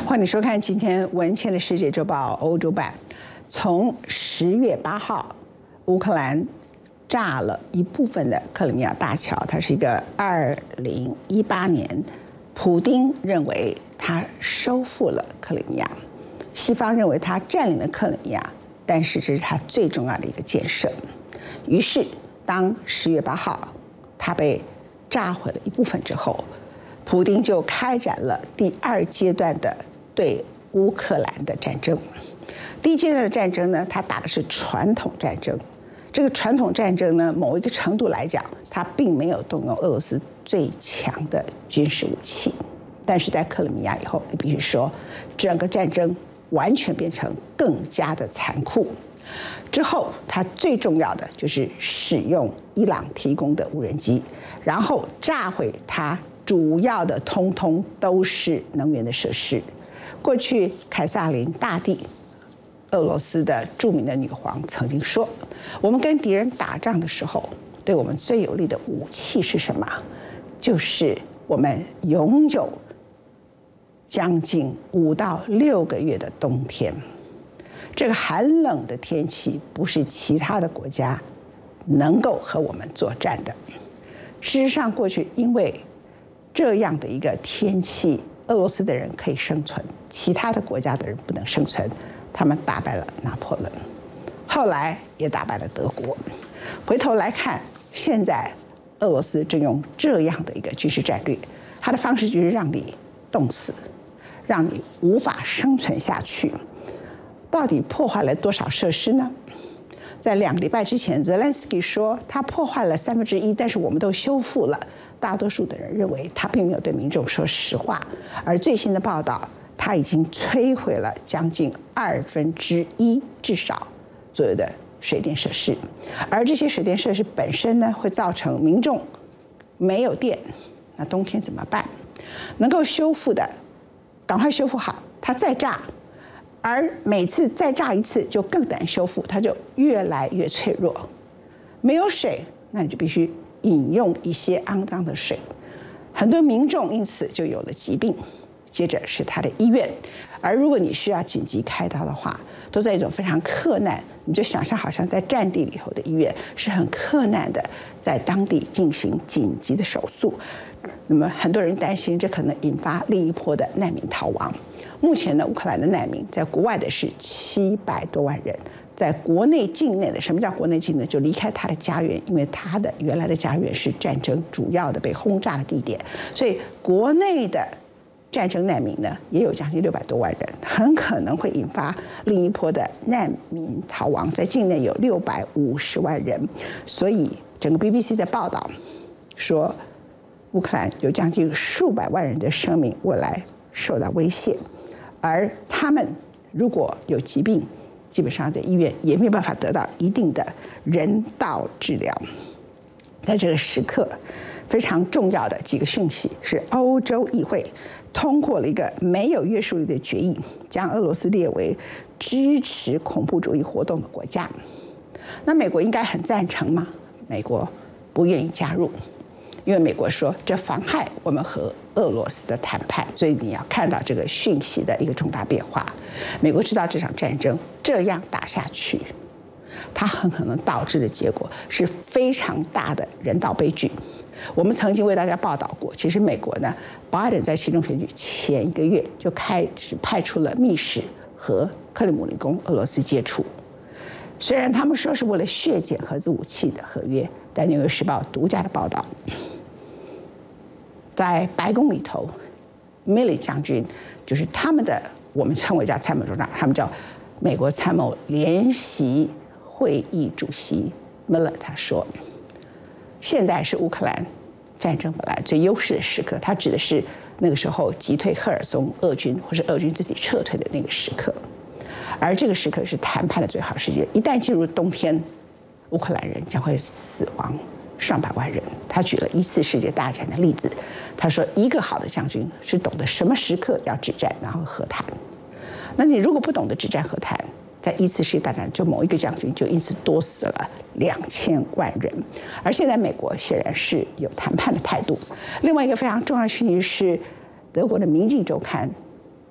欢迎收看今天文茜的世界周报欧洲版。从10月8号，乌克兰炸了一部分的克里米亚大桥，它是一个2018年，普丁认为他收复了克里米亚，西方认为他占领了克里米亚，但是这是他最重要的一个建设。于是，当10月8号他被炸毁了一部分之后，普丁就开展了第2阶段的对乌克兰的战争。第1阶段的战争呢，他打的是传统战争。这个传统战争呢，某一个程度来讲，他并没有动用俄罗斯最强的军事武器。但是在克里米亚以后，你必须说，整个战争完全变成更加的残酷。之后，他最重要的就是使用伊朗提供的无人机，然后炸毁他主要的通通都是能源的设施。过去凯撒琳大帝，俄罗斯的著名的女皇曾经说，我们跟敌人打仗的时候，对我们最有力的武器是什么？就是我们拥有将近5到6个月的冬天。这个寒冷的天气不是其他的国家能够和我们作战的。事实上，过去因为这样的一个天气，俄罗斯的人可以生存，其他的国家的人不能生存。他们打败了拿破仑，后来也打败了德国。回头来看，现在俄罗斯正用这样的一个军事战略，它的方式就是让你冻死，让你无法生存下去。到底破坏了多少设施呢？在2个礼拜之前，泽连斯基说他破坏了1/3，但是我们都修复了。大多数的人认为他并没有对民众说实话，而最新的报道，他已经摧毁了将近1/2至少左右的水电设施，而这些水电设施本身呢，会造成民众没有电，那冬天怎么办？能够修复的，赶快修复好，它再炸。而每次再炸一次就更难修复，它就越来越脆弱。没有水，那你就必须饮用一些肮脏的水，很多民众因此就有了疾病。接着是他的医院，而如果你需要紧急开刀的话，都在一种非常困难，你就想象好像在战地里头的医院是很困难的，在当地进行紧急的手术。那么很多人担心这可能引发另一波的难民逃亡。目前呢，乌克兰的难民在国外的是700多万人，在国内境内的，什么叫国内境内？就离开他的家园，因为他的原来的家园是战争主要的被轰炸的地点，所以国内的战争难民呢，也有将近600多万人，很可能会引发另一波的难民逃亡。在境内有650万人，所以整个 BBC 的报道说，乌克兰有将近数百万人的生命未来受到威胁，而他们如果有疾病，基本上在医院也没有办法得到一定的人道治疗。在这个时刻，非常重要的几个讯息是，欧洲议会通过了一个没有约束力的决议，将俄罗斯列为支持恐怖主义活动的国家。那美国应该很赞成吗？美国不愿意加入，因为美国说这妨害我们和俄罗斯的谈判。所以你要看到这个讯息的一个重大变化。美国知道这场战争这样打下去，它很可能导致的结果是非常大的人道悲剧。我们曾经为大家报道过，其实美国呢，拜登在期中选举前1个月就开始派出了密使和克里姆林宫俄罗斯接触。虽然他们说是为了削减核子武器的合约，但《纽约时报》独家的报道，在白宫里头，Milley将军就是他们的，我们称为叫参谋总长，他们叫美国参谋联席会议主席 Miller， 他说，现在是乌克兰战争本来最优势的时刻，他指的是那个时候击退赫尔松俄军，或是俄军自己撤退的那个时刻。而这个时刻是谈判的最好时间。一旦进入冬天，乌克兰人将会死亡上百万人。他举了1次世界大战的例子，他说一个好的将军是懂得什么时刻要止战，然后和谈。那你如果不懂得止战和谈，在1次世界大战就某一个将军就因此多死了2000万人。而现在美国显然是有谈判的态度。另外一个非常重要的讯息是，德国的《明镜周刊》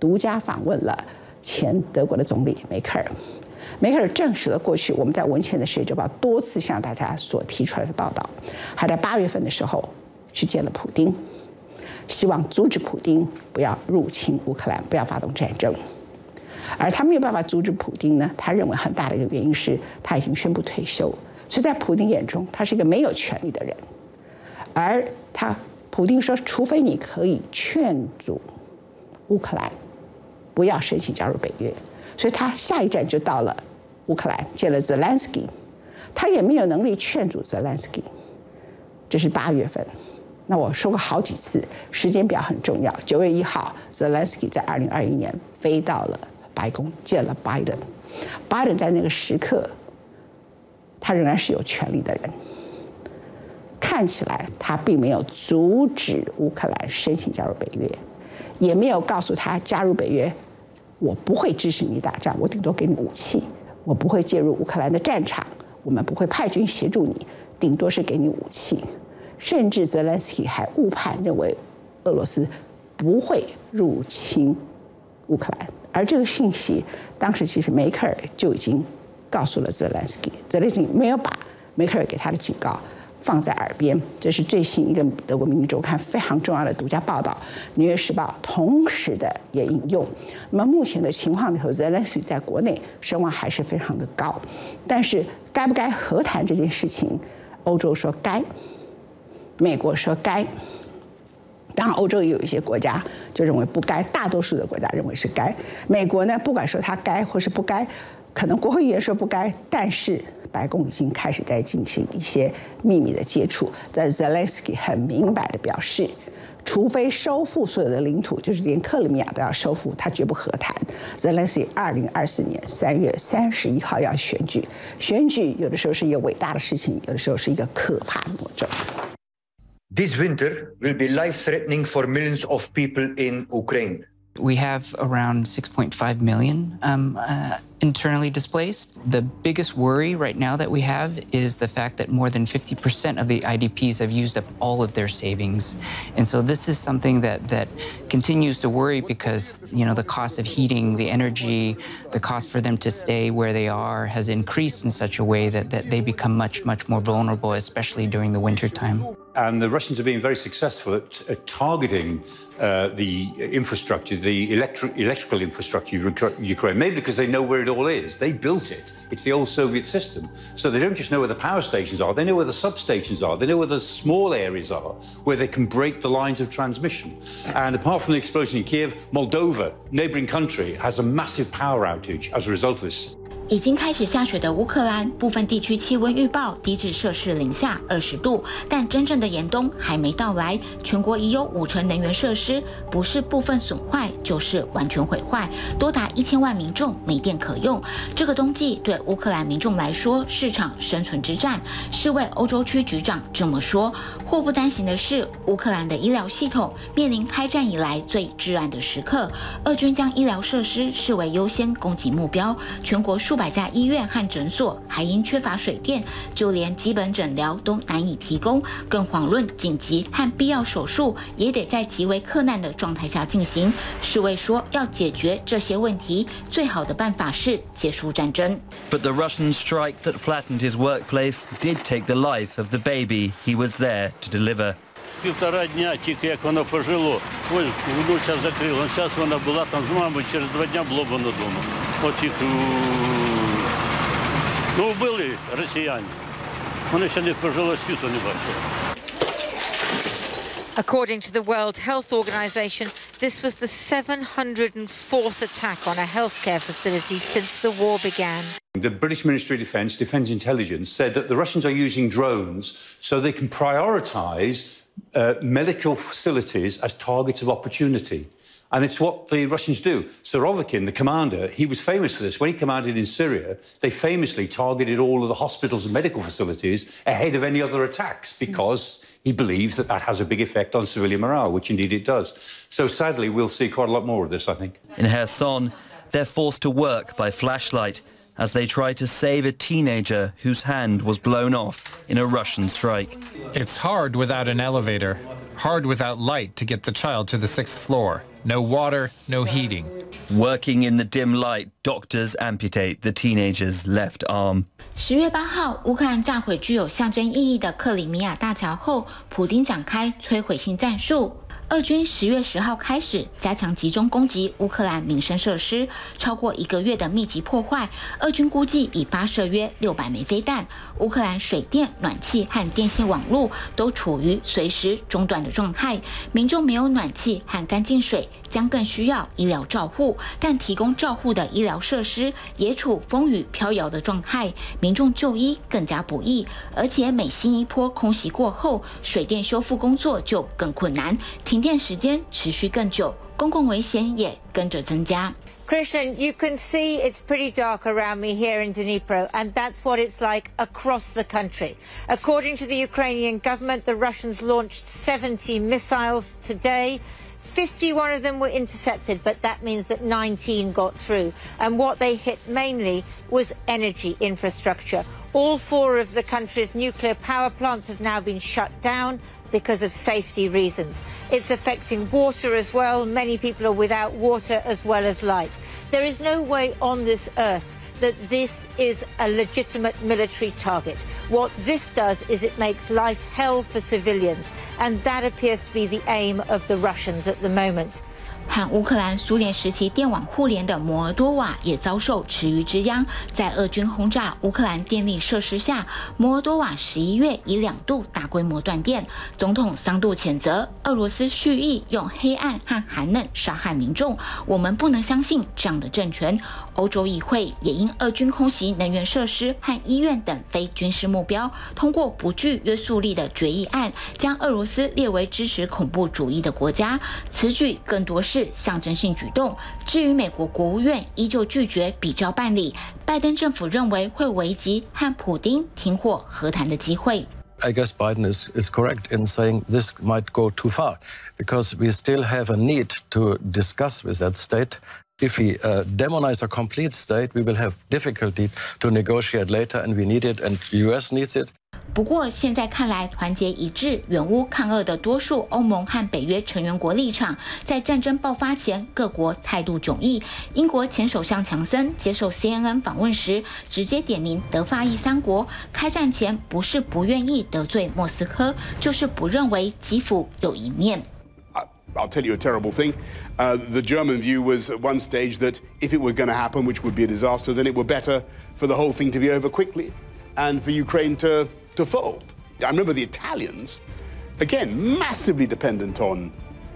独家访问了前德国的总理梅克尔。梅克尔证实了过去我们在文茜的《世界周报》多次向大家所提出来的报道，还在8月份的时候去见了普丁，希望阻止普丁不要入侵乌克兰，不要发动战争。而他没有办法阻止普丁呢，他认为很大的一个原因是他已经宣布退休，所以在普丁眼中，他是一个没有权利的人。而普丁说，除非你可以劝阻乌克兰不要申请加入北约，所以他下一站就到了乌克兰，见了泽连斯基，他也没有能力劝阻泽连斯基。这是8月份。那我说过好几次，时间表很重要。9月1号，泽连斯基在2021年飞到了白宫，见了拜登。拜登在那个时刻，他仍然是有权力的人。看起来他并没有阻止乌克兰申请加入北约，也没有告诉他加入北约，我不会支持你打仗，我顶多给你武器，我不会介入乌克兰的战场，我们不会派军协助你，顶多是给你武器。甚至泽连斯基还误判认为俄罗斯不会入侵乌克兰，而这个讯息当时其实梅克尔就已经告诉了泽连斯基，泽连斯基没有把梅克尔给他的警告放在耳边。这是最新一个德国《明镜周刊》非常重要的独家报道，《纽约时报》同时的也引用。那么目前的情况里头，泽连斯基在国内声望还是非常的高，但是该不该和谈这件事情，欧洲说该，美国说该。当然，欧洲也有一些国家就认为不该，大多数的国家认为是该。美国呢，不管说它该或是不该，可能国会议员说不该，但是白宫已经开始在进行一些秘密的接触。在泽连斯基很明白的表示，除非收复所有的领土，就是连克里米亚都要收复，他绝不和谈。泽连斯基2024年3月31号要选举，选举有的时候是一个伟大的事情，有的时候是一个可怕的魔咒。 This winter will be life-threatening for millions of people in Ukraine. We have around 6.5 million internally displaced. The biggest worry right now that we have is the fact that more than 50% of the IDPs have used up all of their savings. And so this is something that continues to worry because, you know, the cost of heating, the energy, the cost for them to stay where they are has increased in such a way that they become much more vulnerable, especially during the winter time. And the Russians are being very successful at targeting the infrastructure, the electrical infrastructure of Ukraine, maybe because they know where it all is. They built it. It's the old Soviet system. So they don't just know where the power stations are, they know where the substations are, they know where the small areas are, where they can break the lines of transmission. And apart from the explosion in Kiev, Moldova, neighboring country, has a massive power outage as a result of this. 已经开始下雪的乌克兰，部分地区气温预报低至摄氏-20度，但真正的严冬还没到来。全国已有5成能源设施不是部分损坏，就是完全毁坏，多达1000万民众没电可用。这个冬季对乌克兰民众来说是场生存之战。世卫欧洲区局长这么说。祸不单行的是，乌克兰的医疗系统面临开战以来最至暗的时刻。俄军将医疗设施视为优先攻击目标，全国数百家医院和诊所还因缺乏水电，就连基本诊疗都难以提供，更遑论紧急和必要手术也得在极为困难的状态下进行。世卫说，要解决这些问题，最好的办法是结束战争。 But the Russian strike that flattened his workplace did take the life of the baby he was there to deliver. 1,5 дня тільки як воно пожило. Ось внуча закрила. Зараз вона була там з мамою, через 2 дня було воно вдома. От їх вбили росіяни. Вони ще не прожили, світу не бачили. According to the World Health Organization, this was the 704th attack on a healthcare facility since the war began. The British Ministry of Defence, Defence Intelligence, said that the Russians are using drones so they can prioritise medical facilities as targets of opportunity. And it's what the Russians do. Surovikin, the commander, he was famous for this. When he commanded in Syria, they famously targeted all of the hospitals and medical facilities ahead of any other attacks because he believes that has a big effect on civilian morale, which indeed it does. So sadly, we'll see quite a lot more of this, I think. In Kherson, they're forced to work by flashlight as they try to save a teenager whose hand was blown off in a Russian strike. It's hard without an elevator, hard without light to get the child to the 6th floor. No water, no heating. Working in the dim light, doctors amputate the teenager's left arm. 10月8号，乌克兰炸毁具有象征意义的克里米亚大桥后，普丁展开摧毁性战术。俄军10月10号开始加强集中攻击乌克兰民生设施，超过1个月的密集破坏，俄军估计已发射约600枚飞弹。乌克兰水电、暖气和电信网络都处于随时中断的状态，民众没有暖气和干净水，将更需要医疗照护，但提供照护的医疗设施也处风雨飘摇的状态，民众就医更加不易，而且每新一波空袭过后，水电修复工作就更困难，停电时间持续更久，公共危险也跟着增加。 Christian, you can see it's pretty dark around me here in Dnipro, and that's what it's like across the country. According to the Ukrainian government, the Russians launched 70 missiles today. 51 of them were intercepted, but that means that 19 got through. And what they hit mainly was energy infrastructure. All 4 of the country's nuclear power plants have now been shut down because of safety reasons. It's affecting water as well. Many people are without water as well as light. There is no way on this earth that this is a legitimate military target. What this does is it makes life hell for civilians, and that appears to be the aim of the Russians at the moment. 和乌克兰苏联时期电网互联的摩尔多瓦也遭受池鱼之殃，在俄军轰炸乌克兰电力设施下，摩尔多瓦11月已2度大规模断电。总统桑杜谴责俄罗斯蓄意用黑暗和寒冷杀害民众，我们不能相信这样的政权。欧洲议会也因俄军空袭能源设施和医院等非军事目标，通过不具约束力的决议案，将俄罗斯列为支持恐怖主义的国家。此举更多是象征性举动。至于美国国务院依旧拒绝比照办理，拜登政府认为会危及和普丁停火和谈的机会。 I guess Biden is correct in saying this might go too far, because we still have a need to discuss with that state. If we demonize a complete state, we will have difficulty to negotiate later, and we need it, and the US needs it. 不过，现在看来，团结一致、援乌抗俄的多数欧盟和北约成员国立场，在战争爆发前，各国态度迥异。英国前首相强森接受 CNN 访问时，直接点名德法意3国，开战前不是不愿意得罪莫斯科，就是不认为基辅有一面。 I'll tell you a terrible thing. The German view was at one stage that if it were going to happen, which would be a disaster, then it were better for the whole thing to be over quickly and for Ukraine to fold. I remember the Italians, again, massively dependent on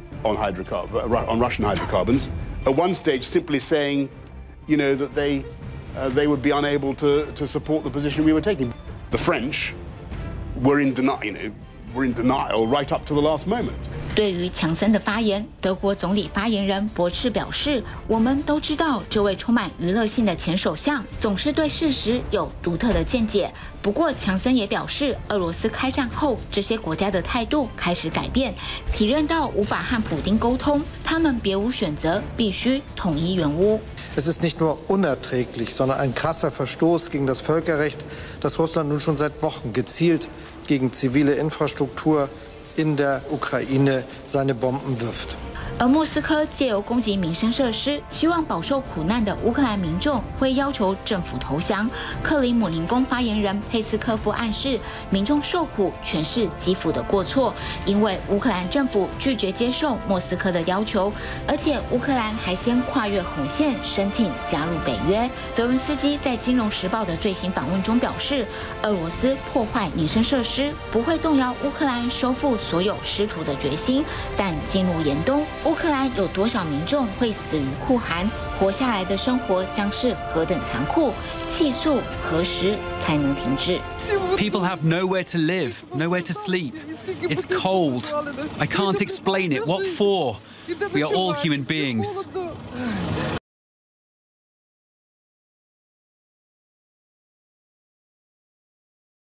Russian hydrocarbons, at one stage simply saying, you know, that they would be unable to support the position we were taking. The French were in denial right up to the last moment. 对于强森的发言，德国总理发言人博茨表示：“我们都知道，这位充满娱乐性的前首相总是对事实有独特的见解。不过，强森也表示，俄罗斯开战后，这些国家的态度开始改变，体认到无法和普丁沟通，他们别无选择，必须统一援乌。” Es ist nicht nur unerträglich, sondern ein krasser Verstoß gegen das Völkerrecht, dass Russland nun schon seit Wochen gezielt gegen zivile Infrastruktur in der Ukraine seine Bomben wirft. 而莫斯科借由攻击民生设施，希望饱受苦难的乌克兰民众会要求政府投降。克里姆林宫发言人佩斯科夫暗示，民众受苦全是基辅的过错，因为乌克兰政府拒绝接受莫斯科的要求，而且乌克兰还先跨越红线申请加入北约。泽伦斯基在《金融时报》的最新访问中表示，俄罗斯破坏民生设施不会动摇乌克兰收复所有失土的决心，但进入严冬。乌克兰有多少民众会死于酷寒？活下来的生活将是何等残酷？气速何时才能停止 ？People have nowhere to live, nowhere to sleep. It's cold. I can't explain it. What for? We are all human beings.